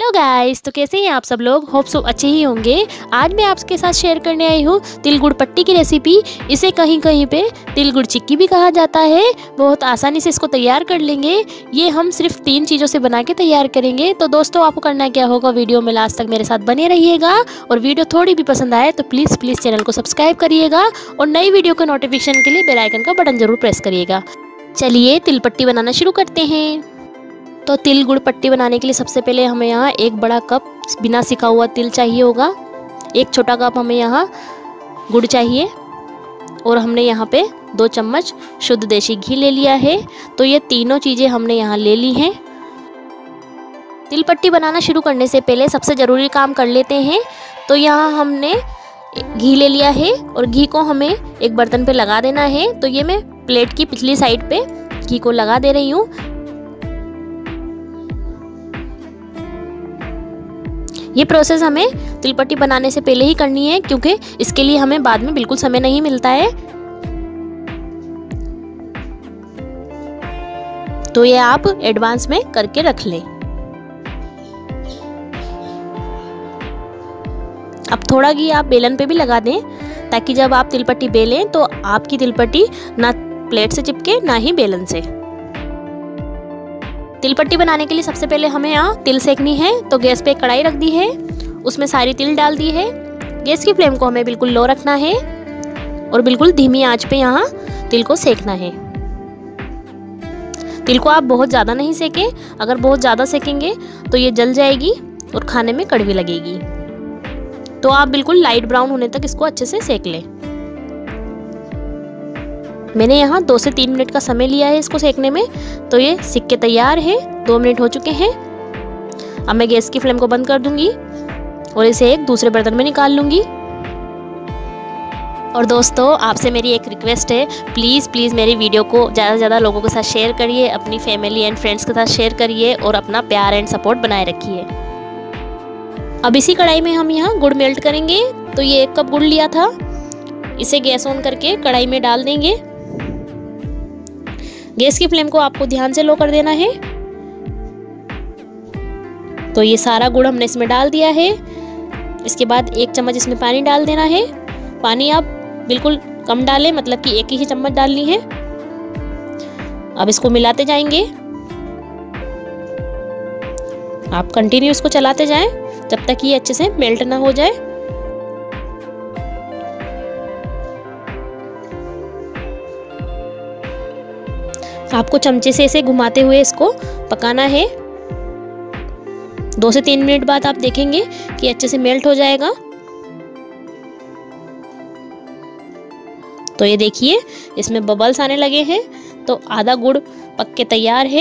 Hello guys, तो कैसे हैं आप सब लोग। होप सो अच्छे ही होंगे। आज मैं आपके साथ शेयर करने आई हूँ तिल गुड़ पट्टी की रेसिपी। इसे कहीं कहीं पे तिल गुड़ चिक्की भी कहा जाता है। बहुत आसानी से इसको तैयार कर लेंगे। ये हम सिर्फ 3 चीज़ों से बना के तैयार करेंगे। तो दोस्तों, आपको करना क्या होगा, वीडियो में लास्ट तक मेरे साथ बने रहिएगा। और वीडियो थोड़ी भी पसंद आए तो प्लीज़ चैनल को सब्सक्राइब करिएगा और नई वीडियो के नोटिफिकेशन के लिए बेल आइकन का बटन जरूर प्रेस करिएगा। चलिए तिल पट्टी बनाना शुरू करते हैं। तो तिल गुड़ पट्टी बनाने के लिए सबसे पहले हमें यहाँ 1 बड़ा कप बिना सिका हुआ तिल चाहिए होगा। 1 छोटा कप हमें यहाँ गुड़ चाहिए और हमने यहाँ पे 2 चम्मच शुद्ध देसी घी ले लिया है। तो ये तीनों चीज़ें हमने यहाँ ले ली हैं। तिल पट्टी बनाना शुरू करने से पहले सबसे ज़रूरी काम कर लेते हैं। तो यहाँ हमने घी ले लिया है और घी को हमें एक बर्तन पे लगा देना है। तो ये मैं प्लेट की पिछली साइड पे घी को लगा दे रही हूँ। ये प्रोसेस हमें तिल पट्टी बनाने से पहले ही करनी है, क्योंकि इसके लिए हमें बाद में बिल्कुल समय नहीं मिलता है। तो ये आप एडवांस में करके रख लें। अब थोड़ा घी आप बेलन पे भी लगा दें, ताकि जब आप तिल पट्टी बेलें तो आपकी तिल पट्टी ना प्लेट से चिपके ना ही बेलन से। तिल पट्टी बनाने के लिए सबसे पहले हमें यहाँ तिल सेकनी है। तो गैस पे एक कढ़ाई रख दी है, उसमें सारी तिल डाल दी है। गैस की फ्लेम को हमें बिल्कुल लो रखना है और बिल्कुल धीमी आंच पे यहाँ तिल को सेकना है। तिल को आप बहुत ज़्यादा नहीं सेकें। अगर बहुत ज़्यादा सेकेंगे तो ये जल जाएगी और खाने में कड़वी लगेगी। तो आप बिल्कुल लाइट ब्राउन होने तक इसको अच्छे से सेक लें। मैंने यहाँ 2 से 3 मिनट का समय लिया है इसको सेकने में। तो ये सिक के तैयार है। 2 मिनट हो चुके हैं। अब मैं गैस की फ्लेम को बंद कर दूंगी और इसे एक दूसरे बर्तन में निकाल लूंगी। और दोस्तों, आपसे मेरी एक रिक्वेस्ट है, प्लीज़ मेरी वीडियो को ज़्यादा से ज़्यादा लोगों के साथ शेयर करिए, अपनी फैमिली एंड फ्रेंड्स के साथ शेयर करिए और अपना प्यार एंड सपोर्ट बनाए रखिए। अब इसी कढ़ाई में हम यहाँ गुड़ मेल्ट करेंगे। तो ये 1 कप गुड़ लिया था, इसे गैस ऑन करके कढ़ाई में डाल देंगे। गैस की फ्लेम को आपको ध्यान से लो कर देना है। तो ये सारा गुड़ हमने इसमें डाल दिया है। इसके बाद 1 चम्मच इसमें पानी डाल देना है। पानी आप बिल्कुल कम डालें, मतलब कि 1 ही चम्मच डालनी है। अब इसको मिलाते जाएंगे। आप कंटिन्यू इसको चलाते जाएं जब तक ये अच्छे से मेल्ट ना हो जाए। आपको चमचे से इसे घुमाते हुए इसको पकाना है। 2 से 3 मिनट बाद आप देखेंगे कि अच्छे से मेल्ट हो जाएगा। तो ये देखिए, इसमें बबल्स आने लगे हैं। तो आधा गुड़ पक के तैयार है।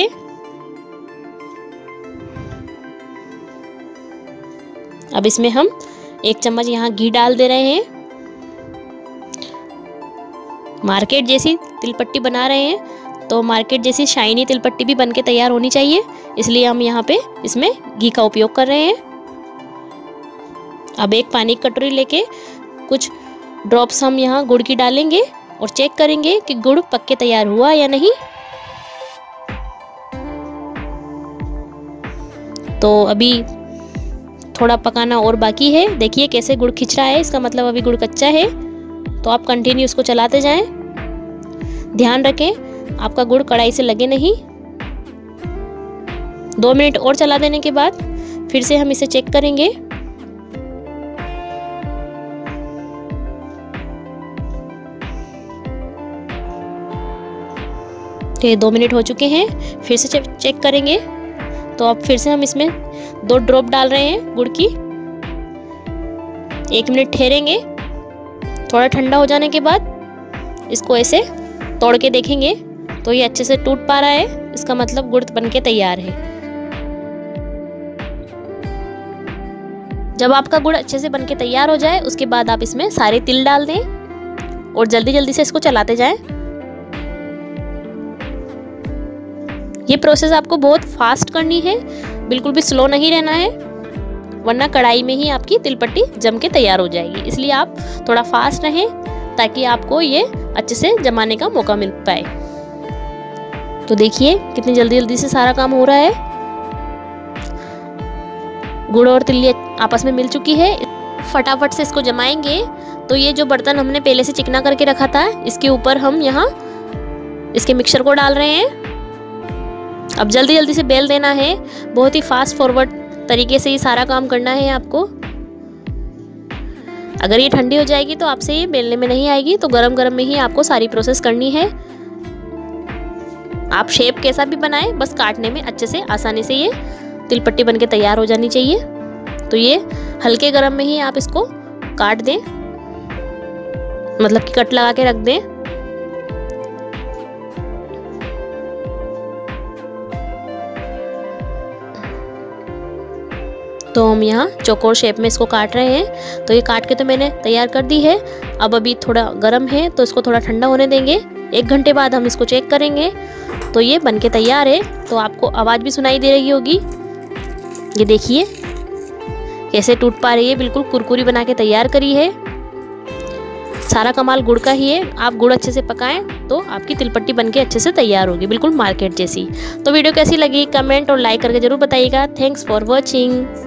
अब इसमें हम 1 चम्मच यहाँ घी डाल दे रहे हैं। मार्केट जैसी तिल पट्टी बना रहे हैं तो मार्केट जैसी शाइनी तिल पट्टी भी बनके तैयार होनी चाहिए, इसलिए हम यहाँ पे इसमें घी का उपयोग कर रहे हैं। अब एक पानी की कटोरी लेके कुछ ड्रॉप्स हम यहाँ गुड़ की डालेंगे और चेक करेंगे कि गुड़ पक के तैयार हुआ या नहीं। तो अभी थोड़ा पकाना और बाकी है। देखिए कैसे गुड़ खिंच रहा है, इसका मतलब अभी गुड़ कच्चा है। तो आप कंटिन्यू इसको चलाते जाएं। ध्यान रखें आपका गुड़ कढ़ाई से लगे नहीं। 2 मिनट और चला देने के बाद फिर से हम इसे चेक करेंगे। तो ये 2 मिनट हो चुके हैं, फिर से चेक करेंगे। तो अब फिर से हम इसमें 2 ड्रॉप डाल रहे हैं गुड़ की। 1 मिनट ठहरेंगे। थोड़ा ठंडा हो जाने के बाद इसको ऐसे तोड़ के देखेंगे तो ये अच्छे से टूट पा रहा है, इसका मतलब गुड़ बनके तैयार है। जब आपका गुड़ अच्छे से बनके तैयार हो जाए उसके बाद आप इसमें सारे तिल डाल दें और जल्दी से इसको चलाते जाएं। ये प्रोसेस आपको बहुत फास्ट करनी है, बिल्कुल भी स्लो नहीं रहना है, वरना कढ़ाई में ही आपकी तिल पट्टी जम के तैयार हो जाएगी। इसलिए आप थोड़ा फास्ट रहें ताकि आपको ये अच्छे से जमाने का मौका मिल पाए। तो देखिए कितनी जल्दी से सारा काम हो रहा है। गुड़ और तिल्ली आपस में मिल चुकी है। फटाफट से इसको जमाएंगे। तो ये जो बर्तन हमने पहले से चिकना करके रखा था, इसके ऊपर हम यहाँ इसके मिक्सचर को डाल रहे हैं। अब जल्दी जल्दी से बेल देना है, बहुत ही फास्ट फॉरवर्ड तरीके से ये सारा काम करना है आपको। अगर ये ठंडी हो जाएगी तो आपसे ये बेलने में नहीं आएगी, तो गरम गरम में ही आपको सारी प्रोसेस करनी है। आप शेप कैसा भी बनाएं, बस काटने में अच्छे से आसानी से ये तिलपट्टी बनके तैयार हो जानी चाहिए। तो ये हल्के गरम में ही आप इसको काट दें, मतलब कि कट लगा के रख दें। तो हम यहाँ चौकोर शेप में इसको काट रहे हैं। तो ये काट के तो मैंने तैयार कर दी है। अब अभी थोड़ा गर्म है तो इसको थोड़ा ठंडा होने देंगे। 1 घंटे बाद हम इसको चेक करेंगे। तो ये बनके तैयार है। तो आपको आवाज़ भी सुनाई दे रही होगी। ये देखिए कैसे टूट पा रही है, बिल्कुल कुरकुरी बना के तैयार करी है। सारा कमाल गुड़ का ही है। आप गुड़ अच्छे से पकाएं तो आपकी तिलपट्टी बनके अच्छे से तैयार होगी, बिल्कुल मार्केट जैसी। तो वीडियो कैसी लगी कमेंट और लाइक करके जरूर बताइएगा। Thanks for watching.